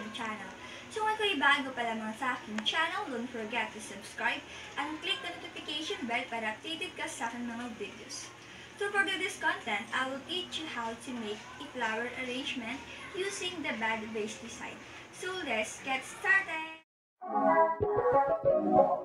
aking channel. So kung kayo bago pa lamang sa aking channel, don't forget to subscribe and click the notification bell para updated ka sa aking mga videos. So for this content, I will teach you how to make a flower arrangement using the Vase Design. So let's get started!